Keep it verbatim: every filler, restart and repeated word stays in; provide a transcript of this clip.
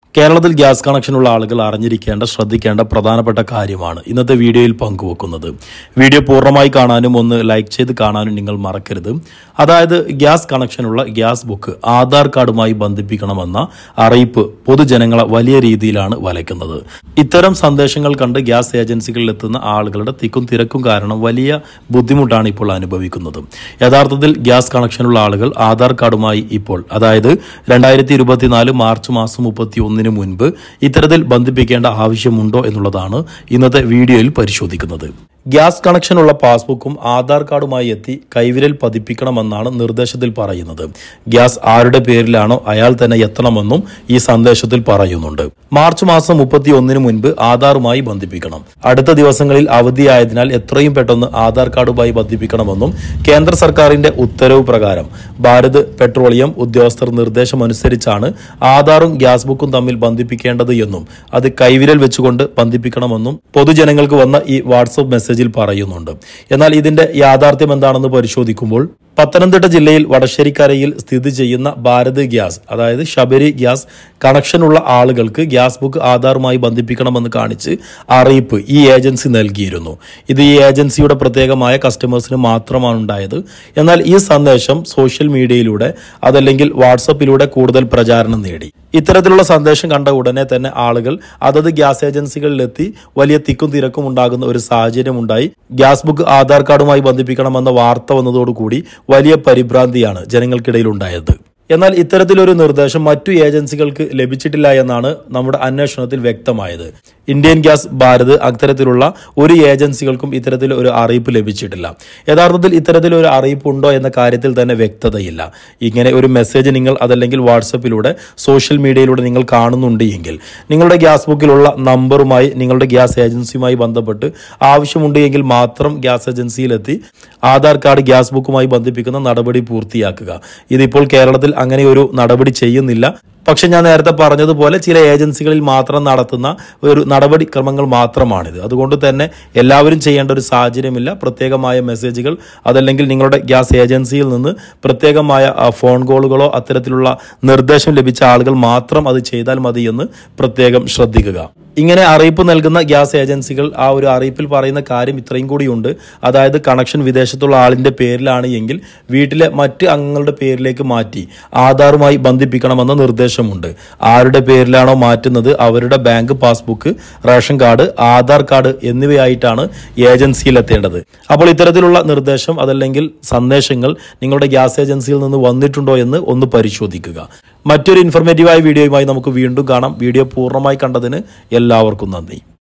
കേരളത്തിൽ ഗ്യാസ് കണക്ഷനുള്ള ആളുകൾ അറിഞ്ഞിരിക്കേണ്ട ശ്രദ്ധിക്കേണ്ട പ്രധാനപ്പെട്ട കാര്യമാണ് ഇന്നത്തെ വീഡിയോയിൽ പങ്കുവെക്കുന്നത്. വീഡിയോ പൂർണ്ണമായി കാണാനും ഒന്ന് ലൈക്ക് ചെയ്ത് കാണാനും നിങ്ങൾ മറക്കരുത്. അതായത് ഗ്യാസ് കണക്ഷനുള്ള ഗ്യാസ് ബുക്ക് ആധാർ കാർഡുമായി ബന്ധിപ്പിക്കണമെന്ന അറിയിപ്പ് പൊതുജനങ്ങളെ വലിയ രീതിയിലാണ് വലയ്ക്കുന്നത്. ഇത്തരം സന്ദേശങ്ങൾ കണ്ട് ഗ്യാസ് ഏജൻസികളിൽ എത്തുന്ന ആളുകളുടെ തിക്കും തിരക്കും കാരണം വലിയ ബുദ്ധിമുട്ടാണ് ഇപ്പോൾ അനുഭവിക്കുന്നത്. യഥാർത്ഥത്തിൽ ഗ്യാസ് കണക്ഷനുള്ള ആളുകൾ ആധാർ കാർഡുമായി ഇപ്പോൾ അതായത് രണ്ടായിരത്തി ഇരുപത്തിനാല് മാർച്ച് മാസം മുപ്പത്തി ഒന്നിന് മുൻപ് ഇത്തരത്തിൽ ബന്ധിപ്പിക്കേണ്ട ആവശ്യമുണ്ടോ എന്നുള്ളതാണ് ഇന്നത്തെ വീഡിയോയിൽ പരിശോധിക്കുന്നത്. ഗ്യാസ് കണക്ഷനുള്ള പാസ്ബുക്കും ആധാർ കാർഡുമായി എത്തി കൈവിരൽ പതിപ്പിക്കണമെന്നാണ് നിർദ്ദേശത്തിൽ പറയുന്നത്. ഗ്യാസ് ആരുടെ പേരിലാണോ അയാൾ തന്നെ എത്തണമെന്നും ഈ സന്ദേശത്തിൽ പറയുന്നുണ്ട്. മാർച്ച് മാസം മുപ്പത്തി ഒന്നിന് മുൻപ് ആധാറുമായി ബന്ധിപ്പിക്കണം. അടുത്ത ദിവസങ്ങളിൽ അവധിയായതിനാൽ എത്രയും പെട്ടെന്ന് ആധാർ കാർഡുമായി ബന്ധിപ്പിക്കണമെന്നും കേന്ദ്ര സർക്കാരിന്റെ ഉത്തരവ് പ്രകാരം ഭാരത് പെട്രോളിയം ഉദ്യോഗസ്ഥർ നിർദ്ദേശമനുസരിച്ചാണ് ആധാറും ഗ്യാസ് ബുക്കും തമ്മിൽ ബന്ധിപ്പിക്കേണ്ടത് എന്നും അത് കൈവിരൽ വെച്ചുകൊണ്ട് ബന്ധിപ്പിക്കണമെന്നും പൊതുജനങ്ങൾക്ക് വന്ന ഈ വാട്സ്ആപ്പ് മെസ്സേജിൽ പറയുന്നുണ്ട്. എന്നാൽ ഇതിന്റെ യാഥാർത്ഥ്യം എന്താണെന്ന് പരിശോധിക്കുമ്പോൾ പത്തനംതിട്ട ജില്ലയിൽ വടശ്ശേരിക്കരയിൽ സ്ഥിതി ചെയ്യുന്ന ഭാരത് ഗ്യാസ് അതായത് ശബരി ഗ്യാസ് കണക്ഷനുള്ള ആളുകൾക്ക് ഗ്യാസ് ബുക്ക് ആധാറുമായി ബന്ധിപ്പിക്കണമെന്ന് കാണിച്ച് അറിയിപ്പ് ഈ ഏജൻസി നൽകിയിരുന്നു. ഇത് ഈ ഏജൻസിയുടെ പ്രത്യേകമായ കസ്റ്റമേഴ്സിന് മാത്രമാണ് ഉണ്ടായത്. എന്നാൽ ഈ സന്ദേശം സോഷ്യൽ മീഡിയയിലൂടെ അതല്ലെങ്കിൽ വാട്സപ്പിലൂടെ കൂടുതൽ പ്രചാരണം നേടി. ഇത്തരത്തിലുള്ള സന്ദേശം കണ്ട ഉടനെ തന്നെ ആളുകൾ അതത് ഗ്യാസ് ഏജൻസികളിലെത്തി വലിയ തിക്കും തിരക്കും ഉണ്ടാകുന്ന ഒരു സാഹചര്യം ഉണ്ടായി. ഗ്യാസ് ബുക്ക് ആധാർ കാർഡുമായി ബന്ധിപ്പിക്കണമെന്ന വാർത്ത വന്നതോടുകൂടി വലിയ പരിഭ്രാന്തിയാണ് ജനങ്ങൾക്കിടയിൽ ഉണ്ടായത്. എന്നാൽ ഇത്തരത്തിലൊരു നിർദ്ദേശം മറ്റു ഏജൻസികൾക്ക് ലഭിച്ചിട്ടില്ല എന്നാണ് നമ്മുടെ അന്വേഷണത്തിൽ വ്യക്തമായത്. ഇന്ത്യൻ ഗ്യാസ്, ഭാരത് അത്തരത്തിലുള്ള ഒരു ഏജൻസികൾക്കും ഇത്തരത്തിൽ ഒരു അറിയിപ്പ് ലഭിച്ചിട്ടില്ല. യഥാർത്ഥത്തിൽ ഇത്തരത്തിലൊരു അറിയിപ്പ് ഉണ്ടോ എന്ന കാര്യത്തിൽ തന്നെ വ്യക്തതയില്ല. ഇങ്ങനെ ഒരു മെസ്സേജ് നിങ്ങൾ അതല്ലെങ്കിൽ വാട്സപ്പിലൂടെ സോഷ്യൽ മീഡിയയിലൂടെ നിങ്ങൾ കാണുന്നുണ്ട് എങ്കിൽ നിങ്ങളുടെ ഗ്യാസ് ബുക്കിലുള്ള നമ്പറുമായി നിങ്ങളുടെ ഗ്യാസ് ഏജൻസിയുമായി ബന്ധപ്പെട്ട് ആവശ്യമുണ്ട് എങ്കിൽ മാത്രം ഗ്യാസ് ഏജൻസിയിലെത്തി ആധാർ കാർഡ് ഗ്യാസ് ബുക്കുമായി ബന്ധിപ്പിക്കുന്ന നടപടി പൂർത്തിയാക്കുക. ഇതിപ്പോൾ കേരളത്തിൽ അങ്ങനെ ഒരു നടപടി ചെയ്യുന്നില്ല. പക്ഷെ ഞാൻ നേരത്തെ പറഞ്ഞതുപോലെ ചില ഏജൻസികളിൽ മാത്രം നടത്തുന്ന ഒരു നടപടിക്രമങ്ങൾ മാത്രമാണിത്. അതുകൊണ്ട് തന്നെ എല്ലാവരും ചെയ്യേണ്ട ഒരു സാഹചര്യമില്ല. പ്രത്യേകമായ മെസ്സേജുകൾ അതല്ലെങ്കിൽ നിങ്ങളുടെ ഗ്യാസ് ഏജൻസിയിൽ നിന്ന് പ്രത്യേകമായ ഫോൺ കോളുകളോ അത്തരത്തിലുള്ള നിർദ്ദേശം ലഭിച്ച ആളുകൾ മാത്രം അത് ചെയ്താൽ മതി എന്ന് പ്രത്യേകം ശ്രദ്ധിക്കുക. ഇങ്ങനെ അറിയിപ്പ് നൽകുന്ന ഗ്യാസ് ഏജൻസികൾ ആ ഒരു അറിയിപ്പിൽ പറയുന്ന കാര്യം ഇത്രയും കൂടിയുണ്ട്. അതായത് കണക്ഷൻ വിദേശത്തുള്ള ആളിന്റെ പേരിലാണ് എങ്കിൽ വീട്ടിലെ മറ്റ് അംഗങ്ങളുടെ പേരിലേക്ക് മാറ്റി ആധാറുമായി ബന്ധിപ്പിക്കണമെന്ന നിർദ്ദേശമുണ്ട്. ആരുടെ പേരിലാണോ മാറ്റുന്നത് അവരുടെ bank passbook, ration card, Aadhaar card എന്നിവയായിട്ടാണ് ഏജൻസിയിലെത്തേണ്ടത്. അപ്പോൾ ഇത്തരത്തിലുള്ള നിർദ്ദേശം അതല്ലെങ്കിൽ സന്ദേശങ്ങൾ നിങ്ങളുടെ ഗ്യാസ് ഏജൻസിയിൽ നിന്ന് വന്നിട്ടുണ്ടോ എന്ന് ഒന്ന് പരിശോധിക്കുക. മറ്റൊരു ഇൻഫർമേറ്റീവായ വീഡിയോയുമായി നമുക്ക് വീണ്ടും കാണാം. വീഡിയോ പൂർണ്ണമായി കണ്ടതിന് എല്ലാവർക്കും നന്ദി.